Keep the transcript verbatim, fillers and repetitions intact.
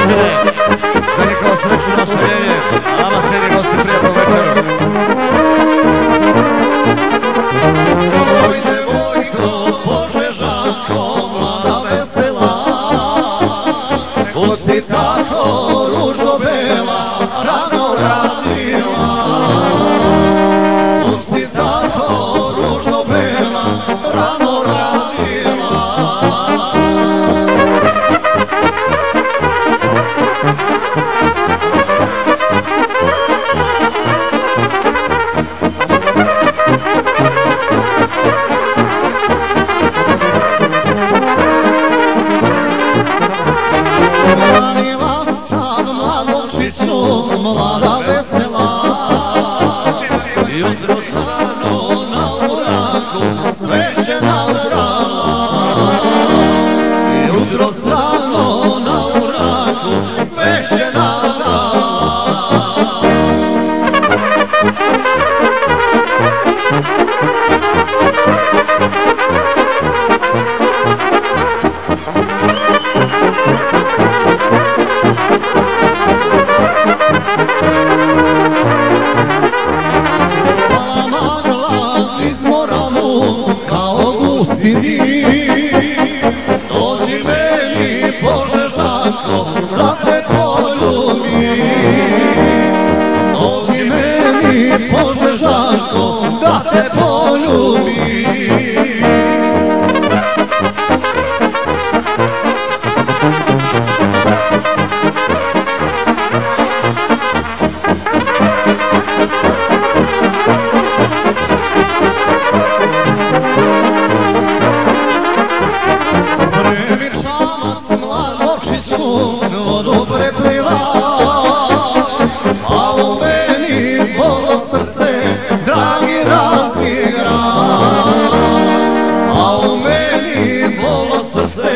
Božene, da je kao sreću na ostavljenje, a nama sebi gosti prijatno večeru. Oj devojko Požežanko, mlada vesela, kud si tako ružo bela, rano radila. Kud si tako ružo bela, rano radila. Ranila sam mladovčiću, mlada vesela, jutro rano na uraku cveće nadrala. Jutro rano na uraku cveće nadrala. Kao gusti dim, dođi meni Požežanko, da te poljubim. Dođi meni Požežanko, da te poljubim. Spremi čamac mladovčiću, vodu prepliva, a u meni bolo srce, dragi razni grad. A u meni bolo srce,